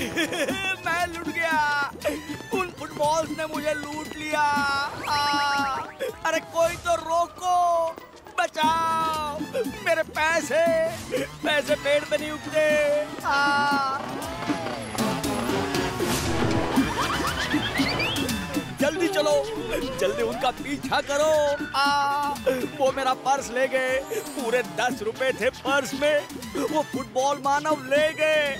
मैं लूट गया। उन फुटबॉल्स ने मुझे लूट लिया। अरे कोई तो रोको, बचाओ मेरे पैसे। पैसे पेड़ पे नहीं उगते। जल्दी चलो, जल्दी उनका पीछा करो। वो मेरा पर्स ले गए। पूरे 10 रुपए थे पर्स में। वो फुटबॉल मानव ले गए।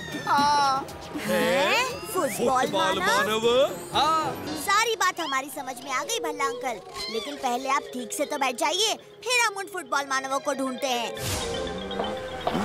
फुटबॉल मानव? हाँ। सारी बात हमारी समझ में आ गई भल्ला अंकल, लेकिन पहले आप ठीक से तो बैठ जाइए, फिर हम उन फुटबॉल मानवों को ढूंढते हैं।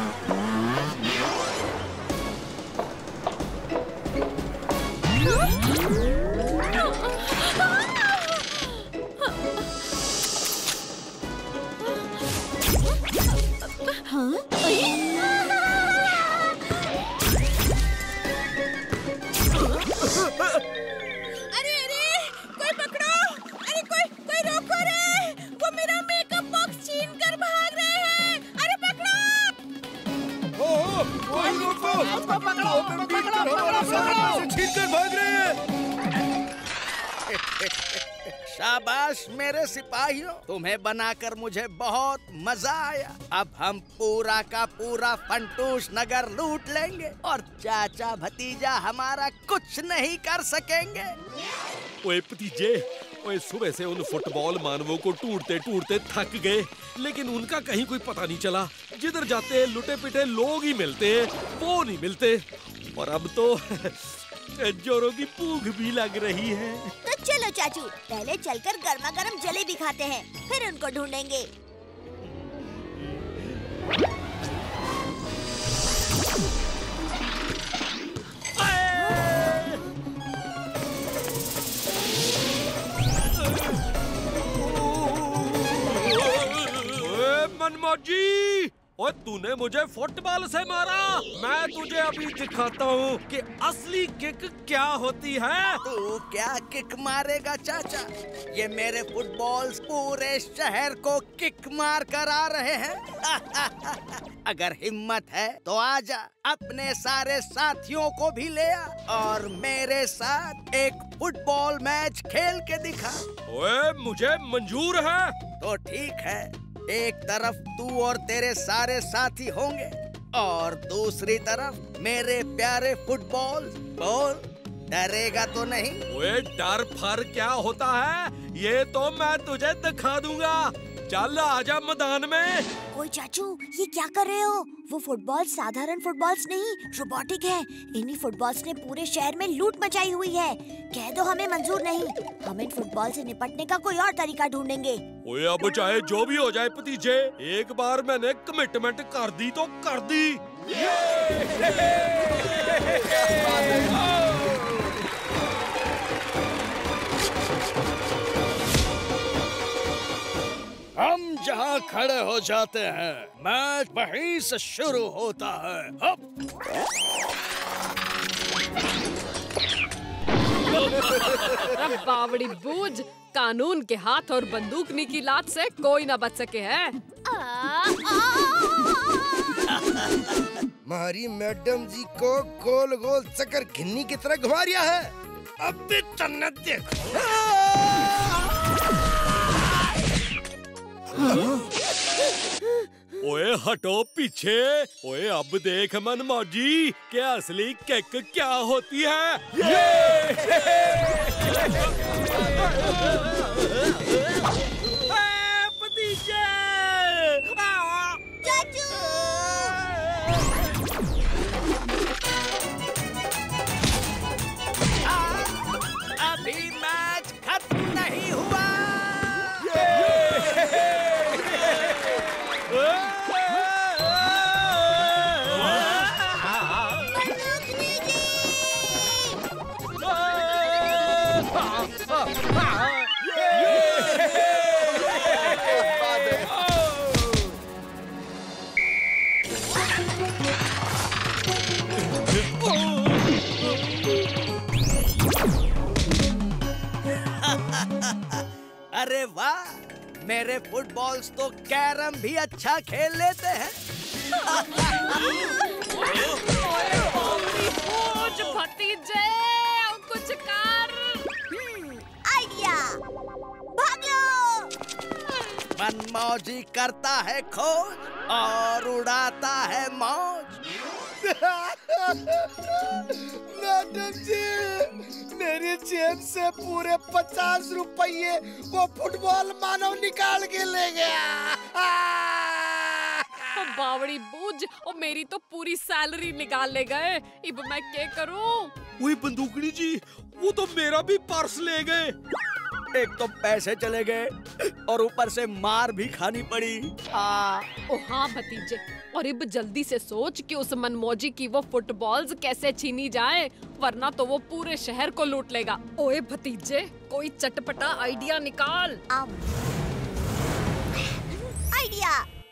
अरे कोई पकड़ो। अरे कोई रोको रे। वो मेरा मेकअप बॉक्स छीन कर भाग रहे हैं। अरे पकड़ो। कोई रोको। पकड़ो। छीन कर भाग रहे हैं। शाबाश मेरे सिपाहियों, तुम्हें बनाकर मुझे बहुत मजा आया। अब हम पूरा का पूरा फंटूश नगर लूट लेंगे और चाचा भतीजा हमारा कुछ नहीं कर सकेंगे। ओए भतीजे, ओए सुबह से उन फुटबॉल मानवों को ढूंढते ढूंढते थक गए, लेकिन उनका कहीं कोई पता नहीं चला। जिधर जाते लुटे पिटे लोग ही मिलते हैं, वो नहीं मिलते। और अब तो जोरों की भूख भी लग रही है। तो चलो चाचू, पहले चलकर गर्मा गर्म जलेबी खाते हैं, फिर उनको ढूंढेंगे। मनमौजी, और तूने मुझे फुटबॉल से मारा। मैं तुझे अभी दिखाता हूँ कि असली किक क्या होती है। तू क्या किक मारेगा चाचा? ये मेरे फुटबॉल्स पूरे शहर को किक मार कर आ रहे हैं। अगर हिम्मत है तो आजा, अपने सारे साथियों को भी ले आ और मेरे साथ एक फुटबॉल मैच खेल के दिखा। ओए, मुझे मंजूर है। तो ठीक है, एक तरफ तू और तेरे सारे साथी होंगे और दूसरी तरफ मेरे प्यारे फुटबॉल। बोल, डरेगा तो नहीं? ओए, डर फर क्या होता है, ये तो मैं तुझे दिखा दूंगा। चल आजा मैदान में। ओए चाचू, ये क्या कर रहे हो? वो फुटबॉल साधारण फुटबॉल्स नहीं, रोबोटिक है। इन्हीं फुटबॉल्स ने पूरे शहर में लूट मचाई हुई है। कह दो हमें मंजूर नहीं। हम इन फुटबॉल से निपटने का कोई और तरीका ढूंढेंगे। ओए, अब चाहे जो भी हो जाए भतीजे, एक बार मैंने कमिटमेंट कर दी तो कर दी। हम जहाँ खड़े हो जाते हैं, मैच वहीं से शुरू होता है। बावड़ी बूझ, कानून के हाथ और बंदूकनी की लात से कोई ना बच सके है। हमारी मैडम जी को गोल गोल चक्कर घिन्नी की तरह घुमा रिया है। अब भी तन्नत देखो। ओए हटो पीछे। ओए, अब देख मनमौजी कि असली किक क्या होती है। भतीजे, चाचू, अभी मैच खत्म नहीं हुआ। अरे वाह, मेरे फुटबॉल्स तो कैरम भी अच्छा खेल लेते हैं। कूद भतीजे, कुछ कर। आइडिया, भाग लो। मनमौजी करता है खोज और उड़ाता है मौज। मैडम जी, मेरी जेब से पूरे 50 रुपये वो फुटबॉल मानव निकाल के ले गया। बावड़ी बूझ, और मेरी तो पूरी सैलरी निकाल ले गए। अब मैं क्या करूं? वही बंदूकनी जी, वो तो मेरा भी पर्स ले गए। एक तो पैसे चले गए और ऊपर से मार भी खानी पड़ी। ओ हाँ भतीजे, और अब जल्दी से सोच कि उस मनमौजी की वो फुटबॉल्स कैसे छीनी जाए, वरना तो वो पूरे शहर को लूट लेगा। ओए भतीजे, कोई चटपटा आइडिया निकाल। आइडिया,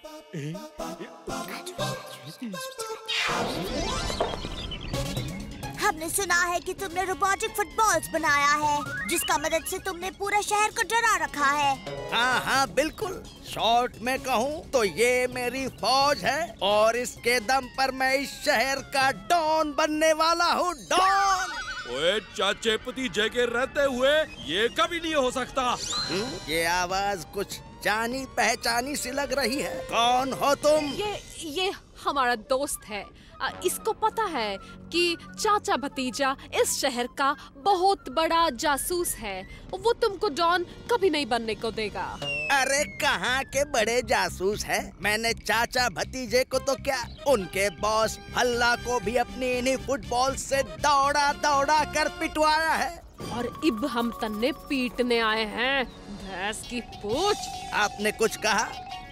हमने सुना है कि तुमने रोबोटिक फुटबॉल्स बनाया है, जिसका मदद से तुमने पूरे शहर को डरा रखा है। हाँ हाँ बिल्कुल, शॉर्ट में कहूँ तो ये मेरी फौज है और इसके दम पर मैं इस शहर का डॉन बनने वाला हूँ। डॉन। ओए चाचे भतीजे के रहते हुए ये कभी नहीं हो सकता। ये आवाज कुछ जानी पहचानी सी लग रही है। कौन हो तुम? ये हमारा दोस्त है। इसको पता है कि चाचा भतीजा इस शहर का बहुत बड़ा जासूस है। वो तुमको डॉन कभी नहीं बनने को देगा। अरे कहाँ के बड़े जासूस हैं? मैंने चाचा भतीजे को तो क्या, उनके बॉस फल्ला को भी अपनी इन्हीं फुटबॉल से दौड़ा दौड़ा कर पिटवाया है। और अब हम तन्ने पीटने आए हैं, भैंस की पूछ। आपने कुछ कहा?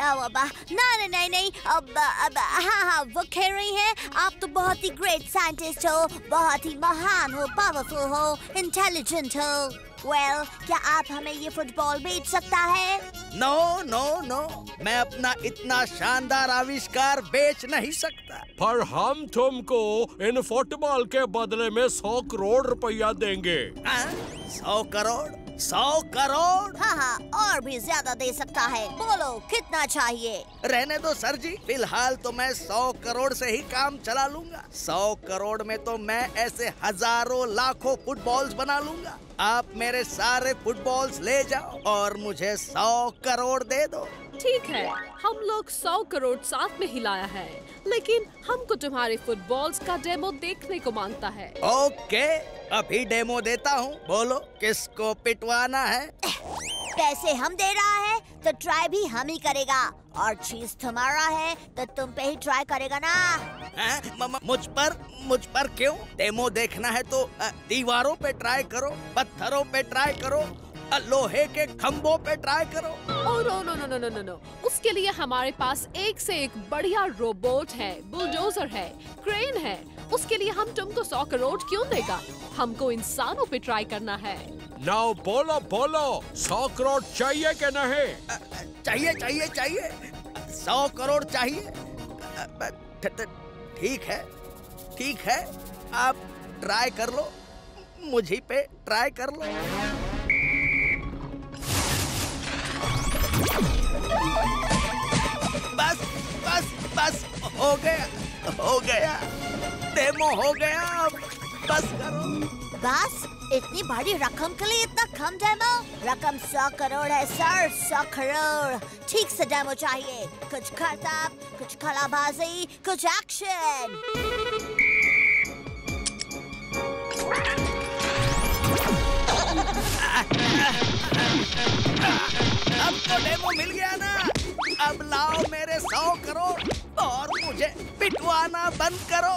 नहीं, अब हाँ, वो कह रही है आप तो बहुत ही ग्रेट साइंटिस्ट हो, बहुत ही महान हो, पावरफुल हो, इंटेलिजेंट हो। क्या आप हमें ये फुटबॉल बेच सकता है? नो, मैं अपना इतना शानदार आविष्कार बेच नहीं सकता। पर हम तुमको इन फुटबॉल के बदले में 100 करोड़ रुपया देंगे। 100 करोड़? 100 करोड़? हाँ, और भी ज्यादा दे सकता है। बोलो कितना चाहिए? रहने दो सर जी, फिलहाल तो मैं 100 करोड़ से ही काम चला लूंगा। 100 करोड़ में तो मैं ऐसे हजारों लाखों फुटबॉल्स बना लूंगा। आप मेरे सारे फुटबॉल्स ले जाओ और मुझे 100 करोड़ दे दो। ठीक है, हम लोग 100 करोड़ साथ में हिलाया है, लेकिन हमको तुम्हारे फुटबॉल्स का डेमो देखने को मांगता है। ओके, अभी डेमो देता हूँ। बोलो किसको पिटवाना है? पैसे हम दे रहा है तो ट्राई भी हम ही करेगा, और चीज तुम्हारा है तो तुम पे ही ट्राई करेगा ना। मुझ पर क्यों? डेमो देखना है तो दीवारों पे ट्राई करो, पत्थरों पे ट्राई करो, लोहे के खम्भों पे ट्राई करो। ओह नो, उसके लिए हमारे पास एक से एक बढ़िया रोबोट है, बुलडोजर है, क्रेन है। उसके लिए हम तुमको 100 करोड़ क्यों देगा? हमको इंसानों पे ट्राई करना है। नाउ बोलो 100 करोड़ चाहिए क्या नहीं? चाहिए 100 करोड़ चाहिए। ठीक है, आप ट्राई कर लो, मुझे पे ट्राई कर लो। बस हो गया, डेमो हो गया, अब बस करो। बस इतनी बड़ी रकम के लिए इतना कम डेमो? रकम 100 करोड़ है सर, 100 करोड़। ठीक से डेमो चाहिए, कुछ करतब, कुछ कलाबाजी, कुछ एक्शन। अब तो डेमो मिल गया ना, अब लाओ मेरे 100 करोड़ और मुझे पिटवाना बंद करो।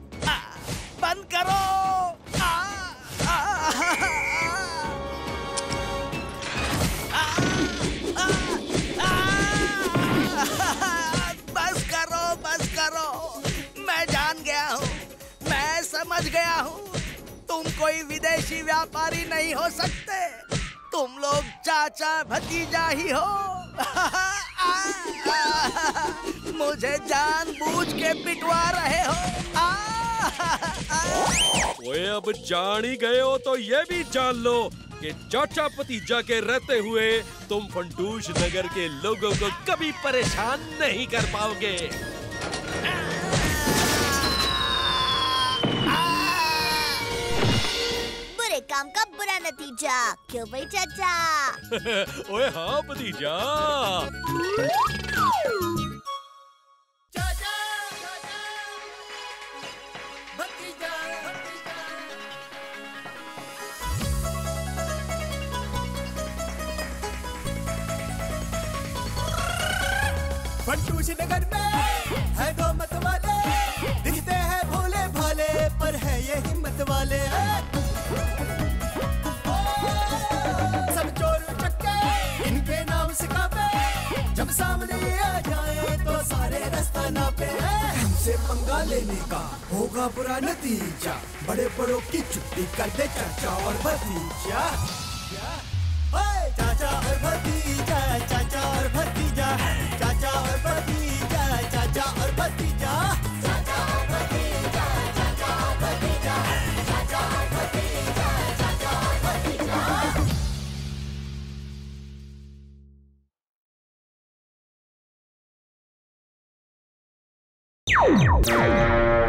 बस करो, मैं जान गया हूँ, मैं समझ गया हूँ, तुम कोई विदेशी व्यापारी नहीं हो सकते, तुम लोग चाचा भतीजा ही हो। मुझे जानबूझ के पिटवा रहे हो। ओए अब जान ही गए हो तो ये भी जान लो कि चाचा भतीजा के रहते हुए तुम फंटूश नगर के लोगों को कभी परेशान नहीं कर पाओगे। बुरे काम का बुरा नतीजा। क्यों भाई चाचा? ओए हाँ भतीजा। फंटूश नगर में है दो मत वाले, दिखते हैं भोले भाले पर है ये हिम्मत वाले। सब चोर चक्के इनके नाम सिखावे, जब सामने आ जाए तो सारे रास्ता नापे। हमसे पंगा लेने का होगा बुरा नतीजा, बड़े बड़ों की छुट्टी कर दे चाचा और भतीजा। चाचा और भतीजा, चाचा और भतीजा, चाचा और भतीजा, चाचा और भतीजा, चाचा और भतीजा, चाचा और भतीजा, चाचा और भतीजा, चाचा और भतीजा।